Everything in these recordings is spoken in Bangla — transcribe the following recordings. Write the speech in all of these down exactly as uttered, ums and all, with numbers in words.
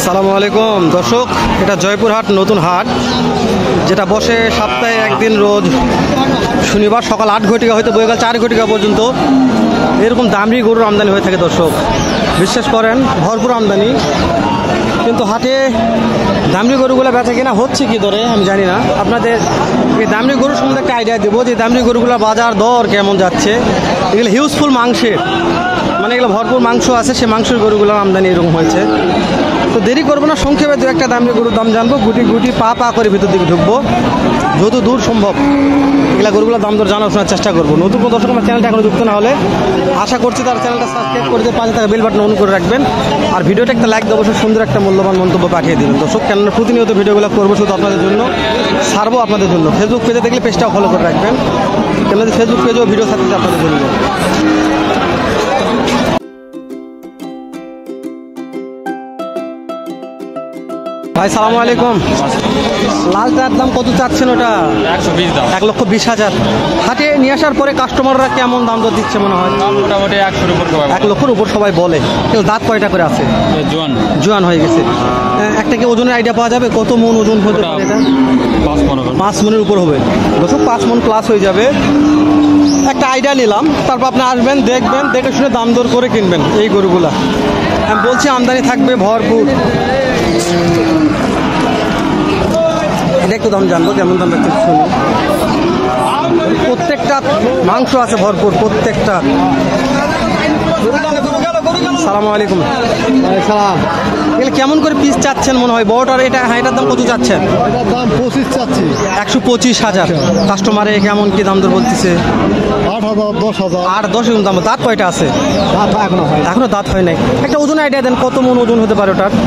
আসসালামু আলাইকুম দর্শক, এটা জয়পুরহাট নতুন হাট, যেটা বসে সপ্তাহে একদিন রোজ শনিবার সকাল আট ঘটিকা হয়তো বয়ে গেল চার ঘটিকা পর্যন্ত। এরকম দামি গরুর আমদানি হয়ে থাকে দর্শক, বিশ্বাস করেন ভরপুর আমদানি। কিন্তু হাটে দামি গরুগুলো বেচা কিনা হচ্ছে কি দরে আমি জানি না। আপনাদের এই দামি গরুর সম্বন্ধে একটা আইডিয়া দেবো যে দামি গরুগুলোর বাজার দর কেমন যাচ্ছে। এগুলো হিউজফুল মাংসের, মানে এগুলো ভরপুর মাংস আছে, সে মাংসের গরুগুলোর আমদানি এরকম হয়েছে। তো দেরি করবো না, সংক্ষেপে দু একটা দামি গরুর দাম জানবো, গুটি গুটি পা পা করে ভিতর দিকে ঢুকবো যত দূর সম্ভব। এগুলা গরুগুলোর দাম দর জানার শোনার চেষ্টা করবো। নতুন কোনো দর্শক আমার চ্যানেলটা এখনো যুক্ত না হলে আশা করছি তার চ্যানেলটা সাবস্ক্রাইব করে দিয়ে পাশে থাকা বেল বাটন অন করে রাখবেন, আর ভিডিওটা একটা লাইক দেবো, সুন্দর একটা মূল্যবান মন্তব্য পাঠিয়ে দেবেন দর্শক। কেননা প্রতিনিয়ত ভিডিওগুলো করবো শুধু আপনাদের জন্য, ছাড়বো আপনাদের জন্য। ফেসবুক পেজে দেখলে পেজটাও ফলো করে রাখবেন, কেননা ফেসবুক পেজেও ভিডিও ছাড়তেছে আপনাদের জন্য। ভাই সালামু আলাইকুম। লালটার দাম কত চাচ্ছেন? ওটা একশো বিশ দাম, এক লক্ষ বিশ হাজার। হাটে নিয়ে আসার পরে কাস্টমাররা কেমন দাম দর দিচ্ছে মনে হয়? মোটামুটি একশোর উপর, এক লক্ষের উপর সবাই বলে। কিন্তু দাঁত কয়টা করে আছে? জোয়ান জোয়ান হয়ে গেছে। একটা কি ওজনের আইডিয়া পাওয়া যাবে কত মন ওজন হতে পারে? এটা পাঁচ মন পাঁচ মনের উপর হবে দর্শক, পাঁচ মন প্লাস হয়ে যাবে। একটা আইডিয়া নিলাম, তারপর আপনি আসবেন, দেখবেন, দেখে শুনে দাম দর করে কিনবেন এই গরুগুলা। আমি বলছি আমদানি থাকবে ভরপুর। এটা একটু দাম জানবো কেমন দাম রাখতে শুনি। প্রত্যেকটা মাংস আছে ভরপুর, প্রত্যেকটা। সালামু আলাইকুম। সালাম। এগুলো কেমন করে পিস চাচ্ছেন মনে হয়? বড়টার এটা হ্যাঁ, এটার দাম কত চাচ্ছেন? এটার দাম পঁচিশ চাচ্ছি। একশো পঁচিশ হাজার। কাস্টমারে কেমন কি দাম দর বলতেছে? আট হাজার দশ হাজার আট দশ এরকম দাম। দাঁত কয়টা আছে? দাঁত এখনো হয় না। এখনো দাঁত হয় নাই। একটা ওজন আইডিয়া দেন, কত মন ওজন হতে পারে ওটার?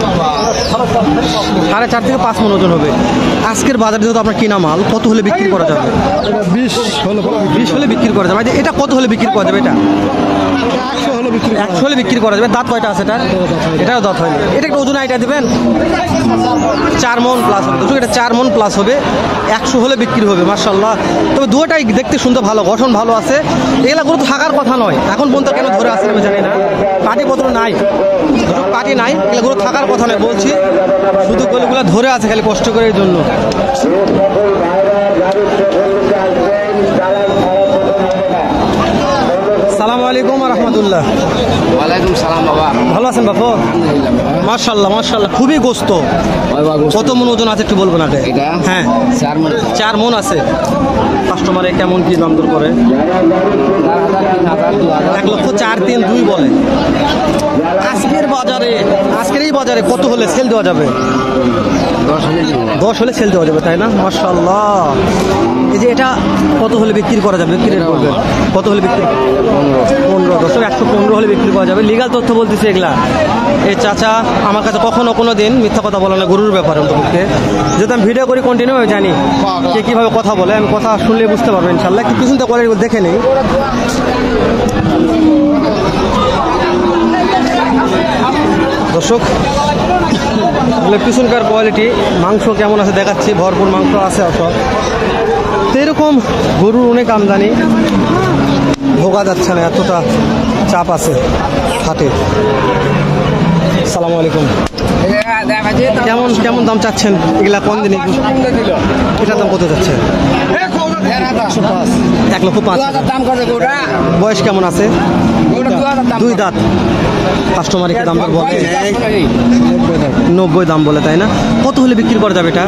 সাড়ে চার থেকে পাঁচ মন ওজন হবে। আজকের বাজারে যেহেতু আপনার কিনা মাল, কত হলে বিক্রি করা যাবে? এটা বিশ হলে বিশ হলে বিক্রি করা যাবে। এটা কত হলে বিক্রি করা যাবে? এটা একশো হলে বিক্রি করা একশো হলে বিক্রি করা যাবে। দাঁত কয়টা আছে এটা? এটাও দাঁত হয়নি। এটা একটা ওজন আইডিয়া দেবেন। চার মন প্লাস হবে দর্শক, এটা চার মন প্লাস হবে, একশো হলে বিক্রি হবে মাশাআল্লাহ। তবে দুটাই দেখতে সুন্দর, ভালো গঠন ভালো আছে। এগুলা গরু তো থাকার কথা নয়, এখন পর্যন্ত কেন ধরে আসেন আমি জানি না। পাটিপত্র নাই, পাটি নাই, এগুলা গরু থাকার কথা নয় বলছি, শুধু গরুগুলা ধরে আছে খালি কষ্ট করে এই জন্য। সালামু আলাইকুম রহমতুল্লাহ। ওয়ালাইকুম সালাম বাবা। ভালো আছেন বাবু? মাশাআল্লাহ মাশাআল্লাহ, খুবই গোস্ত। কত মন ওজন আছে একটু বলবেন আগে? এটা হ্যাঁ চার মন। চার মন আছে। কাস্টমারে কেমন কি দাম দর করে? এক লক্ষ চার তিন দুই বলে। আজকের বাজারে, আজকের এই বাজারে কত হলে সেল দেওয়া যাবে? দশ হলে দশ হলে সেল দেওয়া যাবে, তাই না? মাশাআল্লাহ। এই যে এটা কত হলে বিক্রি করা যাবে? বিক্রি করবেন কত হলে বিক্রি? পনেরো দশক একশো পনেরো হলে বিক্রি করা যাবে। লিগাল তথ্য বলতেছে এগুলা। এই চাচা আমার কাছে কখনো কোনো দিন মিথ্যা কথা বলে না গরুর ব্যাপারে। অন্তপক্ষে যেহেতু আমি ভিডিও করি কন্টিনিউ, আমি জানি কে কীভাবে কথা বলে। আমি কথা শুনলে বুঝতে পারবো ইনশাল্লাহ। একটু পিছন থেকে কোয়ালিটি দেখে নেই। দর্শক এগুলো পিছনকার কোয়ালিটি, মাংস কেমন আছে দেখাচ্ছি, ভরপুর মাংস আছে অত। তো এরকম গরুর অনেক আমদানি, ভোগা যাচ্ছে না, এতটা চাপ আছে হাটে। সালামু আলাইকুম। কেমন কেমন দাম চাচ্ছেন এগুলা? কোন দিন এটার দাম কত যাচ্ছে? এক লক্ষ পাঁচ। বয়স কেমন আছে? দুই দাঁত। কাস্টমার কি দাম বলে? নব্বই দাম বলে, তাই না? কত হলে বিক্রি করা যাবে এটা?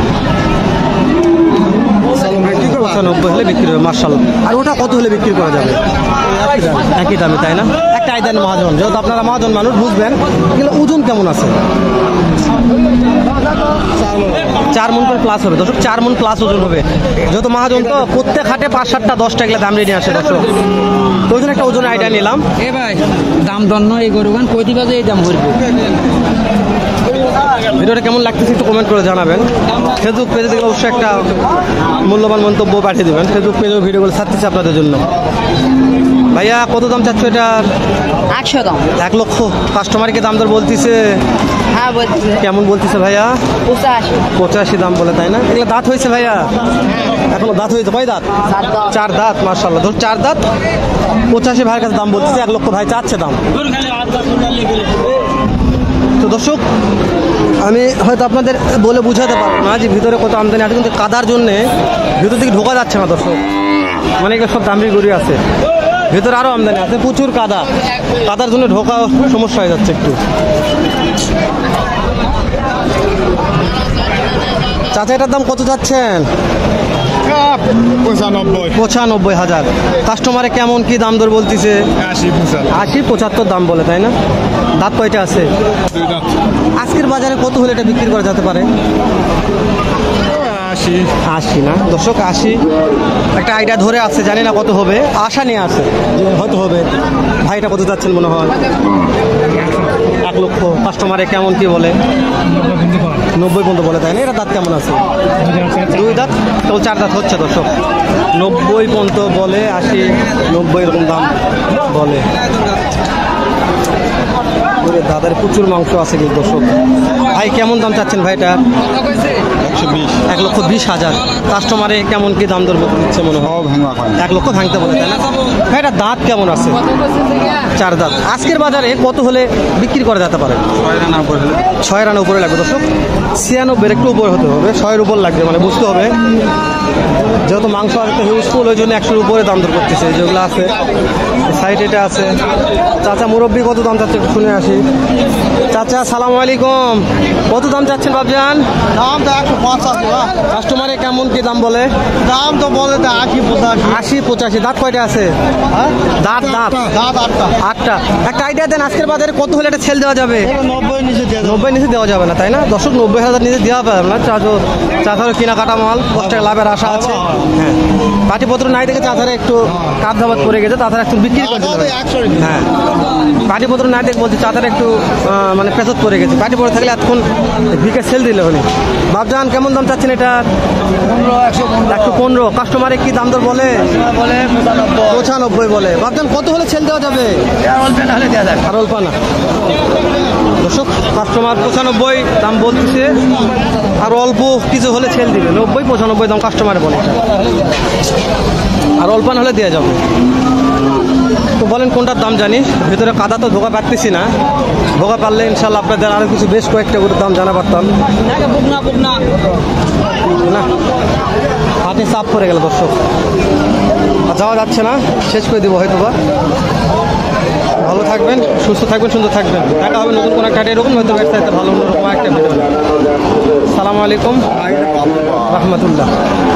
পঁচানব্বই হলে বিক্রি হবে মাশাআল্লাহ। আর ওটা কত হলে বিক্রি করা যাবে? একই দামে, তাই না? একটা আইডিয়া মহাজন, যেহেতু আপনারা মহাজন মানুষ বুঝবেন এগুলো ওজন কেমন আছে। চার মন করে প্লাস হবে দর্শক, চার মন প্লাস ওজন হবে। যেহেতু মহাজন তো প্রত্যেক হাটে পাঁচ সাতটা দশটা এগুলো দাম নিয়ে আসে দর্শক, তো ওই জন্য একটা ওজন আইডিয়া নিলাম। এ ভাই দাম দন্ন এই গরুগান কই দিবা যে এই দাম হইবে। ভিডিওটা কেমন লাগতেছে একটু কমেন্ট করে জানাবেন। ফেসবুক পেজে দেখলে অবশ্যই একটা মূল্যবান মন্তব্য পাঠিয়ে দেবেন। ফেসবুক পেজেও ভিডিওগুলো ছাড়তেছে আপনাদের জন্য। ভাইয়া কত দাম চাচ্ছ এটার? একশো দাম। এক লক্ষ। কাস্টমারকে দাম দর বলতেছে? হ্যাঁ বলতেছে। কেমন বলতেছে ভাইয়া? পঁচাশি। পঁচাশি দাম বলে, তাই না? এগুলো দাঁত হয়েছে ভাইয়া? এখনো দাঁত হয়েছে? কয় দাঁত? চার দাঁত মাশাআল্লাহ। ধর চার দাঁত। পঁচাশি ভাইয়ের কাছে দাম বলতেছে, এক লক্ষ ভাই চাচ্ছে দাম। তো দর্শক আমি হয়তো আপনাদের বলে বোঝাতে পারবো না যে ভিতরে কত আমদানি আছে, কিন্তু কাদার জন্যে ভিতর থেকে ঢোকা যাচ্ছে না দর্শক। মানে এগুলো সব দামড়ি গরু আছে, ভিতরে আরও আমদানি আছে, প্রচুর কাদা, কাদার জন্য ঢোকা সমস্যা হয়ে যাচ্ছে একটু। চাচা এটার দাম কত যাচ্ছেন? পঁচানব্বই পঁচানব্বই হাজার। কাস্টমারে কেমন কি দাম দর বলতেছে? আশি পঁচাত্তর আশি পঁচাত্তর দাম বলে, তাই না? দাঁত কয়টা আছে? আজকের বাজারে কত হলে এটা বিক্রি করা যেতে পারে? আশি আশি না দর্শক, আশি একটা আইডিয়া ধরে আছে, জানি না কত হবে, আশা নিয়ে আছে যে হয়তো হবে। ভাইটা কত যাচ্ছেন মনে হয়? এক লক্ষ। কাস্টমারে কেমন কি বলে? নব্বই পর্যন্ত বলে, তাই না? এটা দাঁত কেমন আছে? দুই দাঁত, তো চার দাঁত হচ্ছে দর্শক। নব্বই পর্যন্ত বলে, আশি নব্বই এরকম দাম বলে। দাদার প্রচুর মাংস আছে কিন্তু দর্শক। ভাই কেমন দাম চাচ্ছেন ভাইটা? একশো বিশ এক লক্ষ বিশ হাজার। কাস্টমারে কেমন কি দাম দর দিচ্ছে মনে হয়? এক লক্ষ ভাঙতে বলে, তাই না? ভাইটা দাঁত কেমন আছে? চার দাঁত। আজকের বাজারে কত হলে বিক্রি করা যেতে পারে? ছয় রানা উপরে হলে ছয় রানা উপরে লাগবে দর্শক। ছিয়ানব্বই একটু উপরে হতে হবে, ছয়ের উপর লাগবে, মানে বুঝতে হবে যেহেতু মাংস আর একটা হিউজফুল, ওই জন্য একশোর উপরে দাম দর করতেছে। যেগুলো আছে সাইড এটা আছে। চাচা মুরব্বী কত দাম চাচ্ছে একটু শুনে আসি। চাচা সালাম আলাইকুম, কত দাম চাচ্ছেন বাবজান? দাম তো একশো পঁচাশি। কাস্টমারে কেমন কি দাম বলে? দাম তো বলে তো আশি পঁচাশি। আশি পঁচাশি। দাঁত কয়টা আছে? দাঁত দাঁত দাঁত আটটা। আটটা। একটা আইডিয়া দেন আজকের বাজারে কত হলে এটা ছেল দেওয়া যাবে? নব্বই নিচে দিয়ে নব্বই নিচে দেওয়া যাবে না, তাই না দর্শক? নব্বই হাজার নিচে দেওয়া যাবে না। চাচো চাচারও কেনাকাটা মাল, দশ টাকা লাভের আশা আছে। হ্যাঁ, পাটিপত্র নাই দেখে চাচারা একটু কাপ ধাবাত পড়ে গেছে, তাছাড়া একটু বিক্রি করে দিতে হবে। একশো। হ্যাঁ, পাটিপত্র নাই দেখে বলছি চাচারা একটু আহ, মানে পেঁচত পড়ে গেছে। পাটিপত্র থাকলে এতক্ষণ বিকে সেল দিলে হলে। বাবজান কেমন দাম চাচ্ছেন এটা? একশো পনেরো। কাস্টমারে কি দাম দর বলে? বলে পঁচানব্বই। পঁচানব্বই বলে। বাবজান কত হলে সেল দেওয়া যাবে? আর অল্প না দর্শক, কাস্টমার পঁচানব্বই দাম বলতেছে, আর অল্প কিছু হলে ছেল দিবে। নব্বই পঁচানব্বই দাম কাস্টমারে বলে, আর অল্প না হলে দেওয়া যাবে। তো বলেন কোনটার দাম জানি? ভিতরে কাদা তো ধোকা পারতেছি না, ধোকা পারলে ইনশাল্লাহ আপনাদের আরও কিছু বেশ কয়েকটা করে দাম জানা পারতাম না। হাতে চাপ পড়ে গেল দর্শক, আর যাওয়া যাচ্ছে না, শেষ করে দেবো হয়তো বা। ভালো থাকবেন, সুস্থ থাকবেন, সুন্দর থাকবেন। দেখা হবে নতুন কোনো একটা এরকম হয়তো ব্যবসায়িত ভালো অন্যরকম একটা ভিডিও। সালামু আলাইকুম রহমতুল্লাহ।